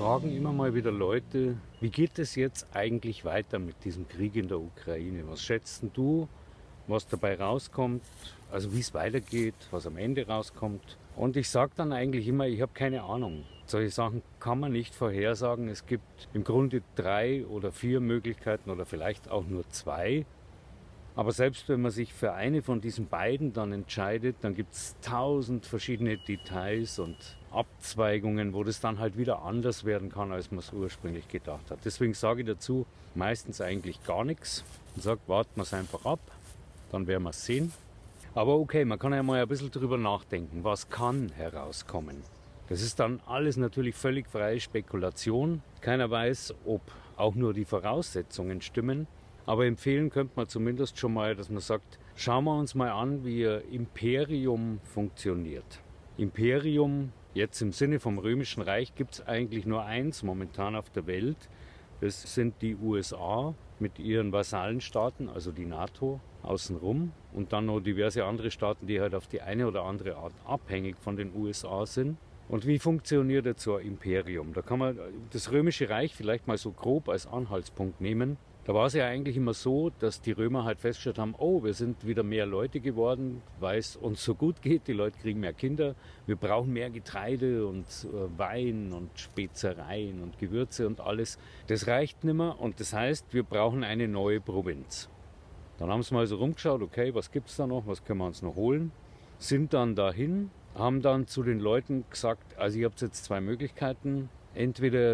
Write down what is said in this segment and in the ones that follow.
fragen immer mal wieder Leute, wie geht es jetzt eigentlich weiter mit diesem Krieg in der Ukraine? Was schätzt denn du, was dabei rauskommt? Also wie es weitergeht, was am Ende rauskommt? Und ich sage dann eigentlich immer, ich habe keine Ahnung. Solche Sachen kann man nicht vorhersagen. Es gibt im Grunde 3 oder 4 Möglichkeiten oder vielleicht auch nur 2. Aber selbst wenn man sich für eine von diesen beiden dann entscheidet, dann gibt es 1000 verschiedene Details und Abzweigungen, wo das dann halt wieder anders werden kann, als man es ursprünglich gedacht hat. Deswegen sage ich dazu meistens eigentlich gar nichts und sage, warten wir es einfach ab, dann werden wir es sehen. Aber okay, man kann ja mal ein bisschen drüber nachdenken, was kann herauskommen. Das ist dann alles natürlich völlig freie Spekulation. Keiner weiß, ob auch nur die Voraussetzungen stimmen. Aber empfehlen könnte man zumindest schon mal, dass man sagt, schauen wir uns mal an, wie Ihr Imperium funktioniert. Imperium, jetzt im Sinne vom Römischen Reich, gibt es eigentlich nur eins momentan auf der Welt. Das sind die USA mit ihren Vasallenstaaten, also die NATO, außenrum. Und dann noch diverse andere Staaten, die halt auf die eine oder andere Art abhängig von den USA sind. Und wie funktioniert jetzt so ein Imperium? Da kann man das Römische Reich vielleicht mal so grob als Anhaltspunkt nehmen. Da war es ja eigentlich immer so, dass die Römer halt festgestellt haben, oh, wir sind wieder mehr Leute geworden, weil es uns so gut geht, die Leute kriegen mehr Kinder, wir brauchen mehr Getreide und Wein und Spezereien und Gewürze und alles. Das reicht nicht mehr und das heißt, wir brauchen eine neue Provinz. Dann haben sie mal so rumgeschaut, okay, was gibt es da noch, was können wir uns noch holen? Sind dann dahin, haben dann zu den Leuten gesagt, also ihr habt jetzt 2 Möglichkeiten, entweder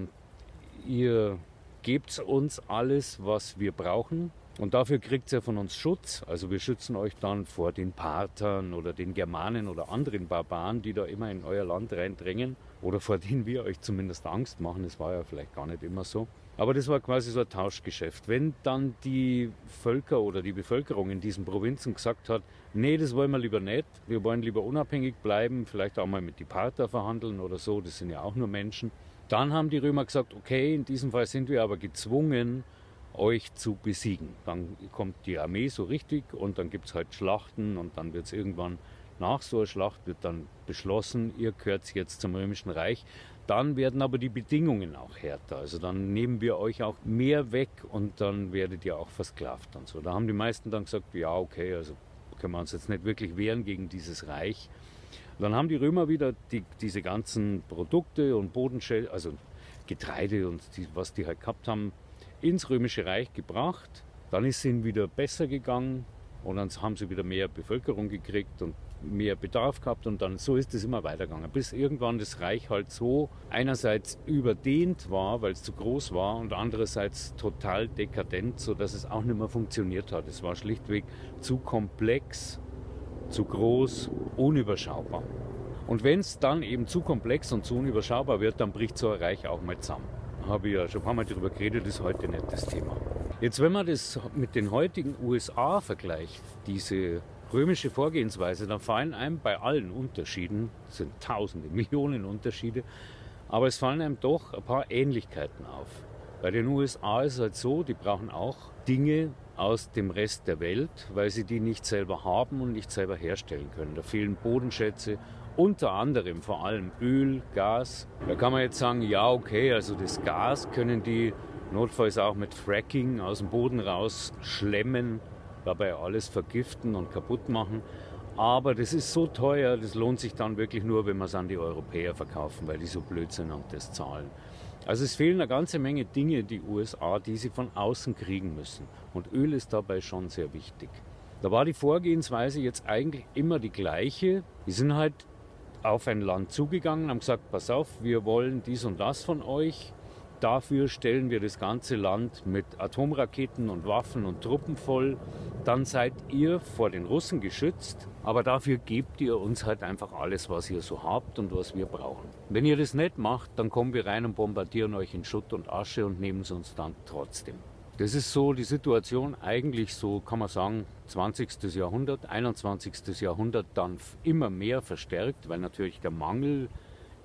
ihr gebt uns alles, was wir brauchen und dafür kriegt ihr von uns Schutz. Also wir schützen euch dann vor den Parthern oder den Germanen oder anderen Barbaren, die da immer in euer Land reindrängen oder vor denen wir euch zumindest Angst machen. Das war ja vielleicht gar nicht immer so. Aber das war quasi so ein Tauschgeschäft. Wenn dann die Völker oder die Bevölkerung in diesen Provinzen gesagt hat, nee, das wollen wir lieber nicht, wir wollen lieber unabhängig bleiben, vielleicht auch mal mit die Parther verhandeln oder so, das sind ja auch nur Menschen. Dann haben die Römer gesagt, okay, in diesem Fall sind wir aber gezwungen, euch zu besiegen. Dann kommt die Armee so richtig und dann gibt es halt Schlachten und dann wird es irgendwann nach so einer Schlacht wird dann beschlossen, ihr gehört jetzt zum Römischen Reich. Dann werden aber die Bedingungen auch härter. Also dann nehmen wir euch auch mehr weg und dann werdet ihr auch versklavt und so. Da haben die meisten dann gesagt, ja okay, also können wir uns jetzt nicht wirklich wehren gegen dieses Reich. Dann haben die Römer wieder diese ganzen Produkte und Bodenschätze, also Getreide und was die halt gehabt haben, ins Römische Reich gebracht. Dann ist es ihnen wieder besser gegangen und dann haben sie wieder mehr Bevölkerung gekriegt und mehr Bedarf gehabt und dann so ist es immer weitergegangen, bis irgendwann das Reich halt so einerseits überdehnt war, weil es zu groß war und andererseits total dekadent, sodass es auch nicht mehr funktioniert hat. Es war schlichtweg zu komplex, zu groß, unüberschaubar. Und wenn es dann eben zu komplex und zu unüberschaubar wird, dann bricht so ein Reich auch mal zusammen. Da habe ich ja schon ein paar Mal darüber geredet, das ist heute nicht das Thema. Jetzt, wenn man das mit den heutigen USA vergleicht, diese römische Vorgehensweise, dann fallen einem bei allen Unterschieden, es sind Tausende, Millionen Unterschiede, aber es fallen einem doch ein paar Ähnlichkeiten auf. Bei den USA ist es halt so, die brauchen auch Dinge aus dem Rest der Welt, weil sie die nicht selber haben und nicht selber herstellen können. Da fehlen Bodenschätze, unter anderem vor allem Öl, Gas. Da kann man jetzt sagen, ja okay, also das Gas können die notfalls auch mit Fracking aus dem Boden raus schlemmen, dabei alles vergiften und kaputt machen. Aber das ist so teuer, das lohnt sich dann wirklich nur, wenn wir es an die Europäer verkaufen, weil die so blöd sind und das zahlen. Also es fehlen eine ganze Menge Dinge, die USA, die sie von außen kriegen müssen. Und Öl ist dabei schon sehr wichtig. Da war die Vorgehensweise jetzt eigentlich immer die gleiche. Die sind halt auf ein Land zugegangen, haben gesagt, pass auf, wir wollen dies und das von euch. Dafür stellen wir das ganze Land mit Atomraketen und Waffen und Truppen voll. Dann seid ihr vor den Russen geschützt, aber dafür gebt ihr uns halt einfach alles, was ihr so habt und was wir brauchen. Wenn ihr das nicht macht, dann kommen wir rein und bombardieren euch in Schutt und Asche und nehmen es uns dann trotzdem. Das ist so die Situation eigentlich so, kann man sagen, 20. Jahrhundert, 21. Jahrhundert dann immer mehr verstärkt, weil natürlich der Mangel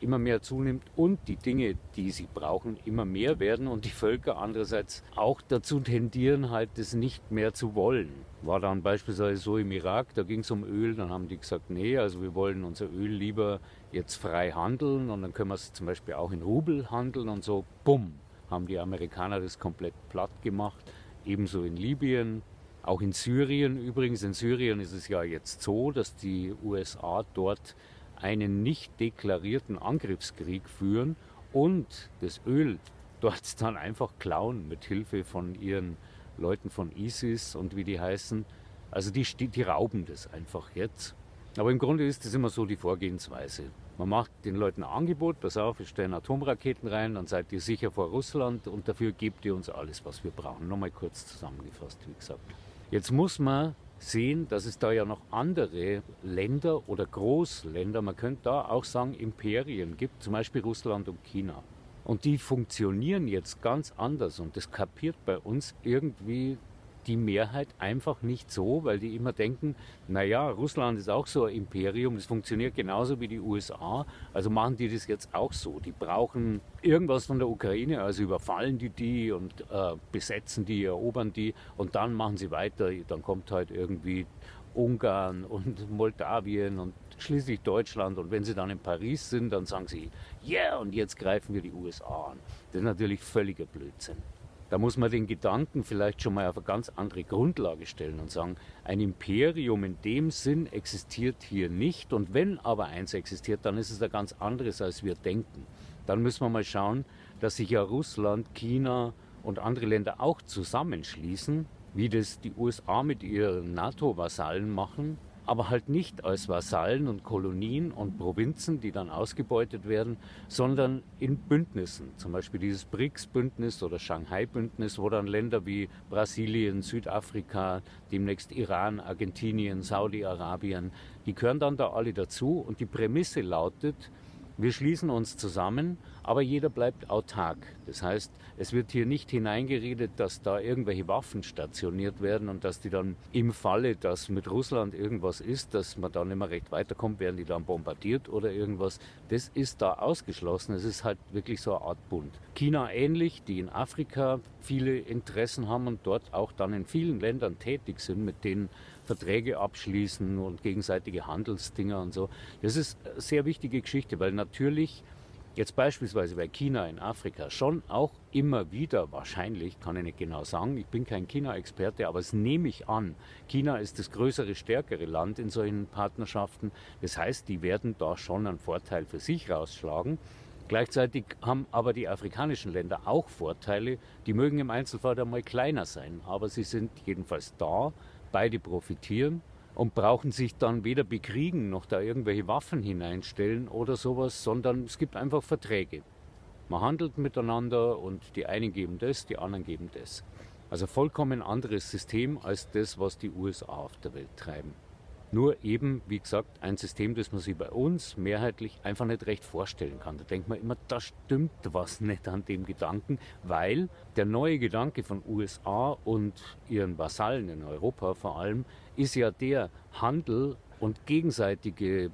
immer mehr zunimmt und die Dinge, die sie brauchen, immer mehr werden und die Völker andererseits auch dazu tendieren, halt das nicht mehr zu wollen. War dann beispielsweise so im Irak, da ging es um Öl, dann haben die gesagt, nee, also wir wollen unser Öl lieber jetzt frei handeln und dann können wir es zum Beispiel auch in Rubel handeln und so, bumm, haben die Amerikaner das komplett platt gemacht. Ebenso in Libyen, auch in Syrien übrigens. In Syrien ist es ja jetzt so, dass die USA dort einen nicht deklarierten Angriffskrieg führen und das Öl dort dann einfach klauen mit Hilfe von ihren Leuten von ISIS und wie die heißen. Also die rauben das einfach jetzt. Aber im Grunde ist das immer so die Vorgehensweise. Man macht den Leuten ein Angebot, pass auf, wir stellen Atomraketen rein, dann seid ihr sicher vor Russland und dafür gebt ihr uns alles, was wir brauchen. Nochmal kurz zusammengefasst, wie gesagt. Jetzt muss man sehen, dass es da ja noch andere Länder oder Großländer, man könnte da auch sagen Imperien gibt, zum Beispiel Russland und China. Und die funktionieren jetzt ganz anders und das kapiert bei uns irgendwie die Mehrheit einfach nicht so, weil die immer denken, naja, Russland ist auch so ein Imperium, das funktioniert genauso wie die USA, also machen die das jetzt auch so. Die brauchen irgendwas von der Ukraine, also überfallen die und besetzen die, erobern die und dann machen sie weiter, dann kommt halt irgendwie Ungarn und Moldawien und schließlich Deutschland und wenn sie dann in Paris sind, dann sagen sie, yeah, und jetzt greifen wir die USA an. Das ist natürlich völliger Blödsinn. Da muss man den Gedanken vielleicht schon mal auf eine ganz andere Grundlage stellen und sagen, ein Imperium in dem Sinn existiert hier nicht und wenn aber eins existiert, dann ist es ein ganz anderes, als wir denken. Dann müssen wir mal schauen, dass sich ja Russland, China und andere Länder auch zusammenschließen, wie das die USA mit ihren NATO-Vasallen machen, aber halt nicht als Vasallen und Kolonien und Provinzen, die dann ausgebeutet werden, sondern in Bündnissen. Zum Beispiel dieses BRICS-Bündnis oder Shanghai-Bündnis, wo dann Länder wie Brasilien, Südafrika, demnächst Iran, Argentinien, Saudi-Arabien, die gehören dann da alle dazu. Und die Prämisse lautet, wir schließen uns zusammen, aber jeder bleibt autark. Das heißt, es wird hier nicht hineingeredet, dass da irgendwelche Waffen stationiert werden und dass die dann im Falle, dass mit Russland irgendwas ist, dass man dann nicht mehr recht weiterkommt, werden die dann bombardiert oder irgendwas. Das ist da ausgeschlossen. Es ist halt wirklich so eine Art Bund. China ähnlich, die in Afrika viele Interessen haben und dort auch dann in vielen Ländern tätig sind, mit denen Verträge abschließen und gegenseitige Handelsdinger und so. Das ist eine sehr wichtige Geschichte, weil natürlich jetzt beispielsweise bei China in Afrika schon auch immer wieder, wahrscheinlich, kann ich nicht genau sagen, ich bin kein China-Experte, aber es nehme ich an, China ist das größere, stärkere Land in solchen Partnerschaften. Das heißt, die werden da schon einen Vorteil für sich rausschlagen. Gleichzeitig haben aber die afrikanischen Länder auch Vorteile, die mögen im Einzelfall einmal kleiner sein, aber sie sind jedenfalls da, beide profitieren und brauchen sich dann weder bekriegen noch da irgendwelche Waffen hineinstellen oder sowas, sondern es gibt einfach Verträge. Man handelt miteinander und die einen geben das, die anderen geben das. Also vollkommen anderes System als das, was die USA auf der Welt treiben. Nur eben, wie gesagt, ein System, das man sich bei uns mehrheitlich einfach nicht recht vorstellen kann. Da denkt man immer, da stimmt was nicht an dem Gedanken, weil der neue Gedanke von USA und ihren Vasallen in Europa vor allem ist ja der Handel und gegenseitige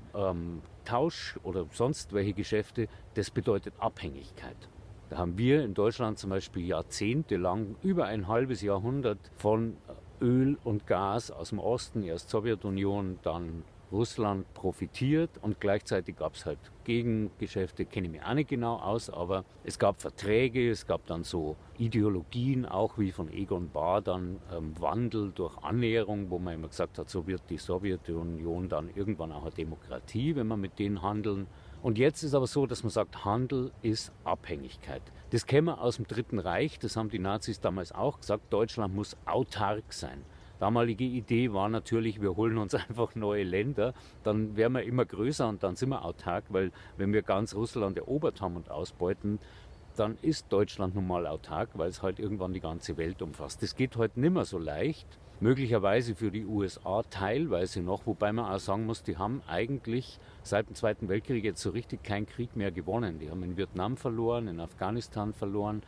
Tausch oder sonst welche Geschäfte, das bedeutet Abhängigkeit. Da haben wir in Deutschland zum Beispiel jahrzehntelang, über ein halbes Jahrhundert von Öl und Gas aus dem Osten, erst Sowjetunion, dann Russland profitiert und gleichzeitig gab es halt Gegengeschäfte, kenne ich mich auch nicht genau aus, aber es gab Verträge, es gab dann so Ideologien, auch wie von Egon Bahr, dann Wandel durch Annäherung, wo man immer gesagt hat, so wird die Sowjetunion dann irgendwann auch eine Demokratie, wenn wir mit denen handeln. Und jetzt ist aber so, dass man sagt, Handel ist Abhängigkeit. Das kennen wir aus dem Dritten Reich, das haben die Nazis damals auch gesagt, Deutschland muss autark sein. Damalige Idee war natürlich, wir holen uns einfach neue Länder, dann werden wir immer größer und dann sind wir autark, weil wenn wir ganz Russland erobert haben und ausbeuten, dann ist Deutschland nun mal autark, weil es halt irgendwann die ganze Welt umfasst. Das geht heute nicht mehr so leicht. Möglicherweise für die USA teilweise noch, wobei man auch sagen muss, die haben eigentlich seit dem Zweiten Weltkrieg jetzt so richtig keinen Krieg mehr gewonnen. Die haben in Vietnam verloren, in Afghanistan verloren,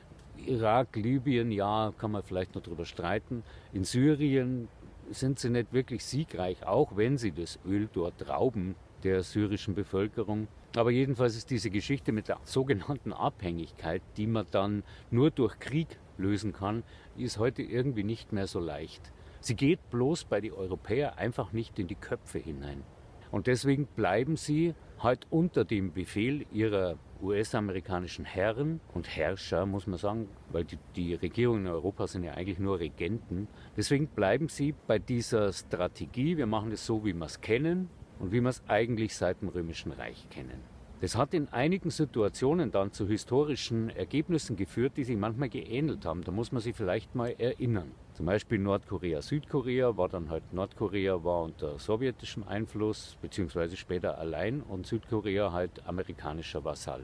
Irak, Libyen, ja, kann man vielleicht noch drüber streiten. In Syrien sind sie nicht wirklich siegreich, auch wenn sie das Öl dort rauben der syrischen Bevölkerung. Aber jedenfalls ist diese Geschichte mit der sogenannten Abhängigkeit, die man dann nur durch Krieg lösen kann, die ist heute irgendwie nicht mehr so leicht. Sie geht bloß bei den Europäern einfach nicht in die Köpfe hinein. Und deswegen bleiben sie halt unter dem Befehl ihrer US-amerikanischen Herren und Herrscher, muss man sagen, weil die Regierungen in Europa sind ja eigentlich nur Regenten. Deswegen bleiben sie bei dieser Strategie, wir machen es so, wie wir es kennen und wie wir es eigentlich seit dem Römischen Reich kennen. Das hat in einigen Situationen dann zu historischen Ergebnissen geführt, die sich manchmal geähnelt haben. Da muss man sich vielleicht mal erinnern. Zum Beispiel Nordkorea, Südkorea war dann halt Nordkorea war unter sowjetischem Einfluss, beziehungsweise später allein und Südkorea halt amerikanischer Vasall.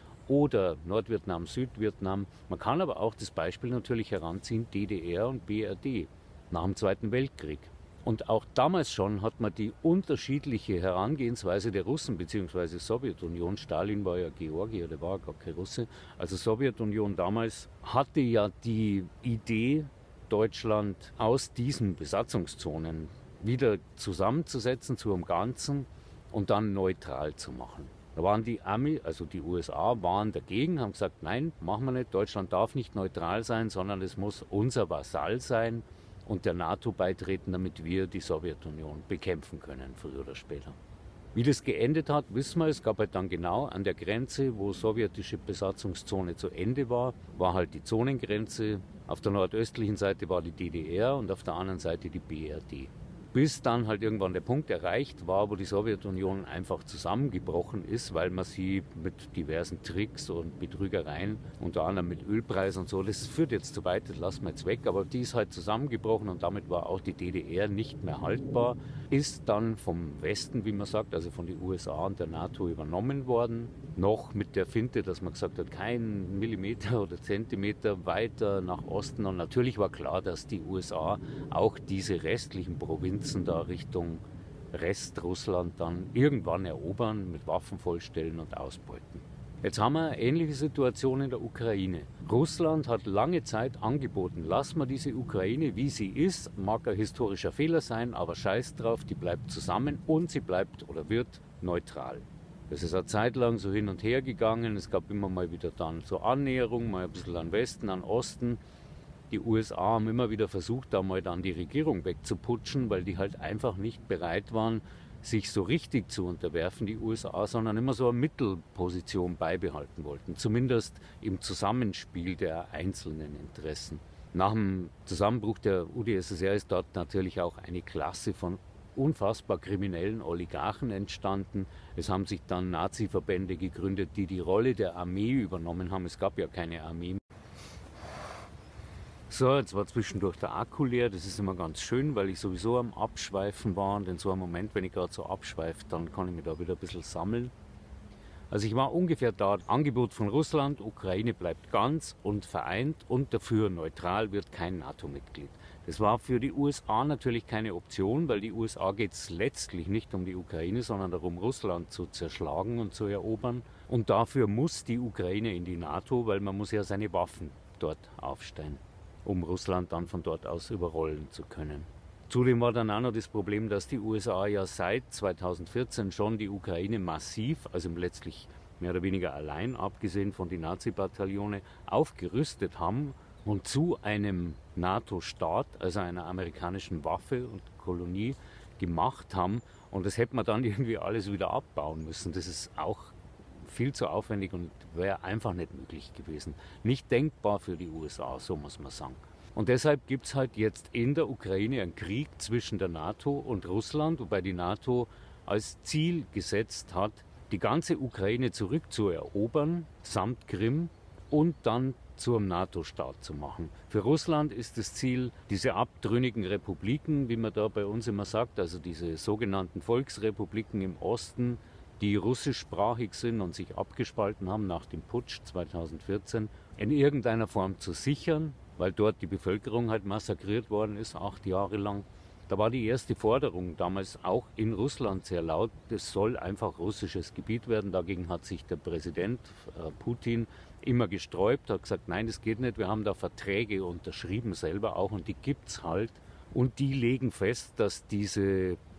Oder Nordvietnam, Südvietnam. Man kann aber auch das Beispiel natürlich heranziehen, DDR und BRD nach dem Zweiten Weltkrieg. Und auch damals schon hat man die unterschiedliche Herangehensweise der Russen bzw. Sowjetunion, Stalin war ja Georgier, der war gar kein Russe, also Sowjetunion damals hatte ja die Idee, Deutschland aus diesen Besatzungszonen wieder zusammenzusetzen zu einem Ganzen und dann neutral zu machen. Da waren die Amis, also die USA, waren dagegen, haben gesagt, nein, machen wir nicht, Deutschland darf nicht neutral sein, sondern es muss unser Vasall sein und der NATO beitreten, damit wir die Sowjetunion bekämpfen können, früher oder später. Wie das geendet hat, wissen wir. Es gab halt dann genau an der Grenze, wo sowjetische Besatzungszone zu Ende war halt die Zonengrenze. Auf der nordöstlichen Seite war die DDR und auf der anderen Seite die BRD. Bis dann halt irgendwann der Punkt erreicht war, wo die Sowjetunion einfach zusammengebrochen ist, weil man sie mit diversen Tricks und Betrügereien, unter anderem mit Ölpreisen und so, das führt jetzt zu weit, das lassen wir jetzt weg, aber die ist halt zusammengebrochen und damit war auch die DDR nicht mehr haltbar, ist dann vom Westen, wie man sagt, also von den USA und der NATO übernommen worden, noch mit der Finte, dass man gesagt hat, kein Millimeter oder Zentimeter weiter nach Osten und natürlich war klar, dass die USA auch diese restlichen Provinzen da Richtung Restrussland dann irgendwann erobern, mit Waffen vollstellen und ausbeuten. Jetzt haben wir eine ähnliche Situation in der Ukraine. Russland hat lange Zeit angeboten, lassen wir diese Ukraine, wie sie ist, mag ein historischer Fehler sein, aber scheiß drauf, die bleibt zusammen und sie bleibt oder wird neutral. Das ist eine Zeit lang so hin und her gegangen, es gab immer mal wieder dann so Annäherung, mal ein bisschen an Westen, an Osten. Die USA haben immer wieder versucht, da mal dann die Regierung wegzuputschen, weil die halt einfach nicht bereit waren, sich so richtig zu unterwerfen, die USA, sondern immer so eine Mittelposition beibehalten wollten. Zumindest im Zusammenspiel der einzelnen Interessen. Nach dem Zusammenbruch der UdSSR ist dort natürlich auch eine Klasse von unfassbar kriminellen Oligarchen entstanden. Es haben sich dann Nazi-Verbände gegründet, die die Rolle der Armee übernommen haben. Es gab ja keine Armee. So, jetzt war zwischendurch der Akku leer. Das ist immer ganz schön, weil ich sowieso am Abschweifen war. Und in so einem Moment, wenn ich gerade so abschweife, dann kann ich mich da wieder ein bisschen sammeln. Also ich war ungefähr da. Angebot von Russland, Ukraine bleibt ganz und vereint und dafür neutral, wird kein NATO-Mitglied. Das war für die USA natürlich keine Option, weil die USA geht es letztlich nicht um die Ukraine, sondern darum, Russland zu zerschlagen und zu erobern. Und dafür muss die Ukraine in die NATO, weil man muss ja seine Waffen dort aufstellen, um Russland dann von dort aus überrollen zu können. Zudem war dann auch noch das Problem, dass die USA ja seit 2014 schon die Ukraine massiv, also letztlich mehr oder weniger allein, abgesehen von den Nazi-Bataillone, aufgerüstet haben und zu einem NATO-Staat, also einer amerikanischen Waffe und Kolonie, gemacht haben. Und das hätte man dann irgendwie alles wieder abbauen müssen. Das ist auch viel zu aufwendig und wäre einfach nicht möglich gewesen. Nicht denkbar für die USA, so muss man sagen. Und deshalb gibt es halt jetzt in der Ukraine einen Krieg zwischen der NATO und Russland, wobei die NATO als Ziel gesetzt hat, die ganze Ukraine zurückzuerobern, samt Krim, und dann zum NATO-Staat zu machen. Für Russland ist das Ziel, diese abtrünnigen Republiken, wie man da bei uns immer sagt, also diese sogenannten Volksrepubliken im Osten, die russischsprachig sind und sich abgespalten haben nach dem Putsch 2014, in irgendeiner Form zu sichern, weil dort die Bevölkerung halt massakriert worden ist, 8 Jahre lang. Da war die erste Forderung damals auch in Russland sehr laut, es soll einfach russisches Gebiet werden. Dagegen hat sich der Präsident Putin immer gesträubt, hat gesagt, nein, das geht nicht, wir haben da Verträge unterschrieben selber auch und die gibt's halt. Und die legen fest, dass diese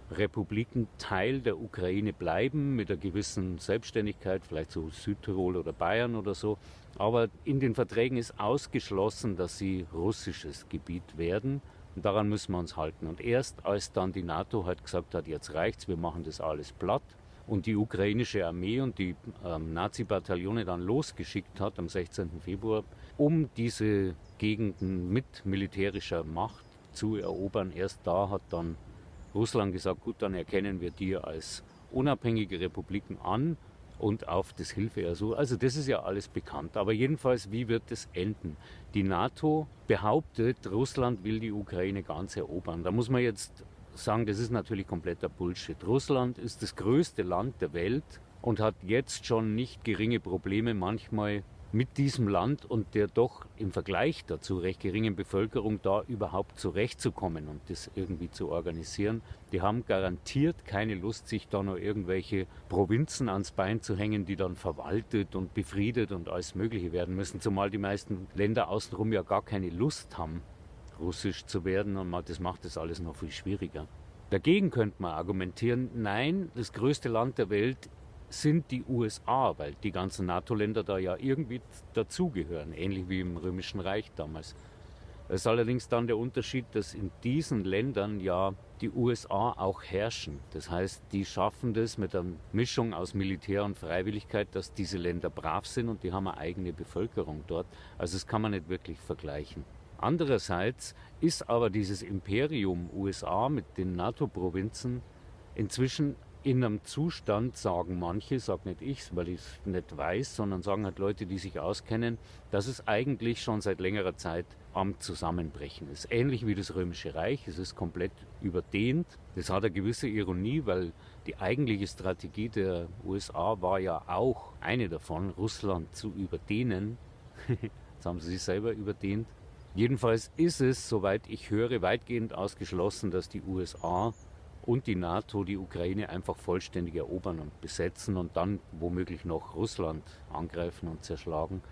Republiken Teil der Ukraine bleiben, mit einer gewissen Selbstständigkeit, vielleicht so Südtirol oder Bayern oder so. Aber in den Verträgen ist ausgeschlossen, dass sie russisches Gebiet werden. Und daran müssen wir uns halten. Und erst als dann die NATO halt gesagt hat, jetzt reicht's, wir machen das alles platt, und die ukrainische Armee und die Nazi-Bataillone dann losgeschickt hat am 16. Februar, um diese Gegenden mit militärischer Macht zu erobern, erst da hat dann Russland gesagt, gut, dann erkennen wir die als unabhängige Republiken an und auf das Hilfeersuchen. Also das ist ja alles bekannt. Aber jedenfalls, wie wird es enden? Die NATO behauptet, Russland will die Ukraine ganz erobern. Da muss man jetzt sagen, das ist natürlich kompletter Bullshit. Russland ist das größte Land der Welt und hat jetzt schon nicht geringe Probleme manchmal mit diesem Land und der doch im Vergleich dazu recht geringen Bevölkerung da überhaupt zurechtzukommen und das irgendwie zu organisieren. Die haben garantiert keine Lust, sich da noch irgendwelche Provinzen ans Bein zu hängen, die dann verwaltet und befriedet und alles Mögliche werden müssen, zumal die meisten Länder außenrum ja gar keine Lust haben, russisch zu werden, und das macht das alles noch viel schwieriger. Dagegen könnte man argumentieren, nein, das größte Land der Welt sind die USA, weil die ganzen NATO-Länder da ja irgendwie dazugehören, ähnlich wie im Römischen Reich damals. Es ist allerdings dann der Unterschied, dass in diesen Ländern ja die USA auch herrschen. Das heißt, die schaffen das mit einer Mischung aus Militär und Freiwilligkeit, dass diese Länder brav sind und die haben eine eigene Bevölkerung dort. Also das kann man nicht wirklich vergleichen. Andererseits ist aber dieses Imperium USA mit den NATO-Provinzen inzwischen in einem Zustand, sagen manche, sag nicht ich, weil ich es nicht weiß, sondern sagen halt Leute, die sich auskennen, dass es eigentlich schon seit längerer Zeit am Zusammenbrechen ist. Ähnlich wie das Römische Reich, es ist komplett überdehnt. Das hat eine gewisse Ironie, weil die eigentliche Strategie der USA war ja auch eine davon, Russland zu überdehnen. Jetzt haben sie sich selber überdehnt. Jedenfalls ist es, soweit ich höre, weitgehend ausgeschlossen, dass die USA und die NATO die Ukraine einfach vollständig erobern und besetzen und dann womöglich noch Russland angreifen und zerschlagen.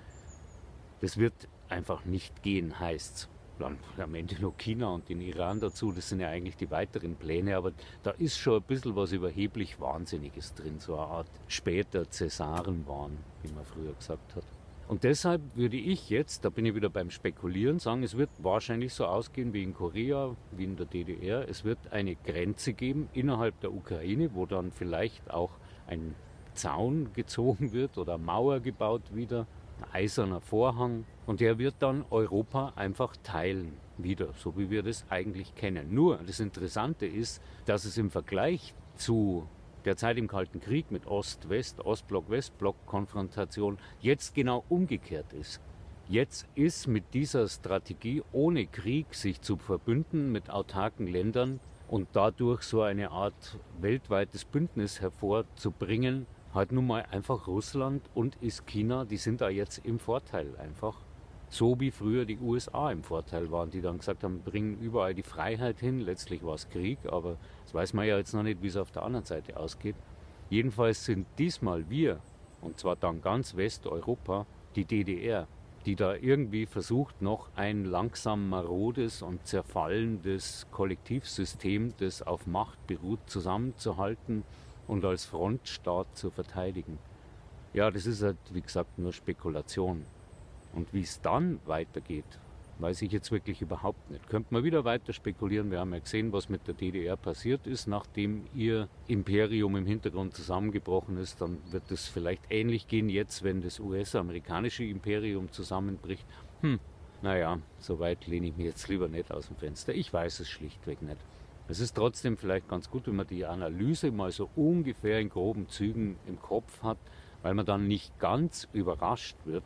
Das wird einfach nicht gehen, heißt's. Dann am Ende noch China und den Iran dazu, das sind ja eigentlich die weiteren Pläne, aber da ist schon ein bisschen was überheblich Wahnsinniges drin, so eine Art später Cäsarenwahn, wie man früher gesagt hat. Und deshalb würde ich jetzt, da bin ich wieder beim Spekulieren, sagen, es wird wahrscheinlich so ausgehen wie in Korea, wie in der DDR. Es wird eine Grenze geben innerhalb der Ukraine, wo dann vielleicht auch ein Zaun gezogen wird oder eine Mauer gebaut wieder, ein eiserner Vorhang. Und der wird dann Europa einfach teilen wieder, so wie wir das eigentlich kennen. Nur das Interessante ist, dass es im Vergleich zu der Zeit im Kalten Krieg mit Ost-West, Ostblock, Westblock-Konfrontation jetzt genau umgekehrt ist. Jetzt ist mit dieser Strategie, ohne Krieg sich zu verbünden mit autarken Ländern und dadurch so eine Art weltweites Bündnis hervorzubringen, halt nun mal einfach Russland und ist China, die sind da jetzt im Vorteil einfach. So wie früher die USA im Vorteil waren, die dann gesagt haben, bringen überall die Freiheit hin. Letztlich war es Krieg, aber das weiß man ja jetzt noch nicht, wie es auf der anderen Seite ausgeht. Jedenfalls sind diesmal wir, und zwar dann ganz Westeuropa, die DDR, die da irgendwie versucht, noch ein langsam marodes und zerfallendes Kollektivsystem, das auf Macht beruht, zusammenzuhalten und als Frontstaat zu verteidigen. Ja, das ist halt, wie gesagt, nur Spekulation. Und wie es dann weitergeht, weiß ich jetzt wirklich überhaupt nicht. Könnte man wieder weiter spekulieren. Wir haben ja gesehen, was mit der DDR passiert ist, nachdem ihr Imperium im Hintergrund zusammengebrochen ist. Dann wird es vielleicht ähnlich gehen jetzt, wenn das US-amerikanische Imperium zusammenbricht. Naja, so weit lehne ich mich jetzt lieber nicht aus dem Fenster. Ich weiß es schlichtweg nicht. Es ist trotzdem vielleicht ganz gut, wenn man die Analyse mal so ungefähr in groben Zügen im Kopf hat, weil man dann nicht ganz überrascht wird,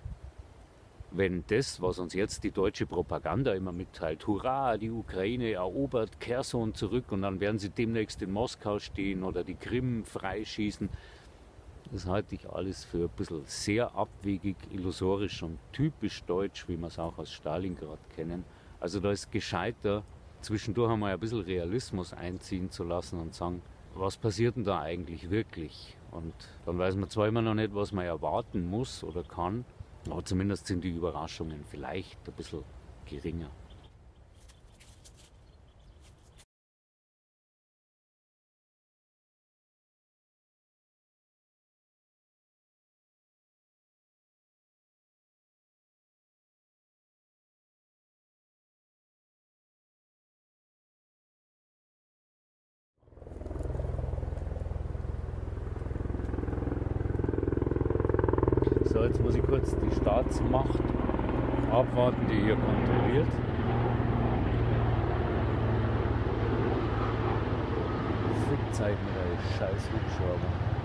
wenn das, was uns jetzt die deutsche Propaganda immer mitteilt, hurra, die Ukraine erobert, Cherson zurück und dann werden sie demnächst in Moskau stehen oder die Krim freischießen, das halte ich alles für ein bisschen sehr abwegig, illusorisch und typisch deutsch, wie wir es auch aus Stalingrad kennen. Also da ist gescheiter, zwischendurch einmal ein bisschen Realismus einziehen zu lassen und sagen, was passiert denn da eigentlich wirklich? Und dann weiß man zwar immer noch nicht, was man erwarten muss oder kann, aber zumindest sind die Überraschungen vielleicht ein bisschen geringer. So, jetzt muss ich kurz die Staatsmacht abwarten, die hier kontrolliert. Fickzeit mit der scheiß Hubschrauber.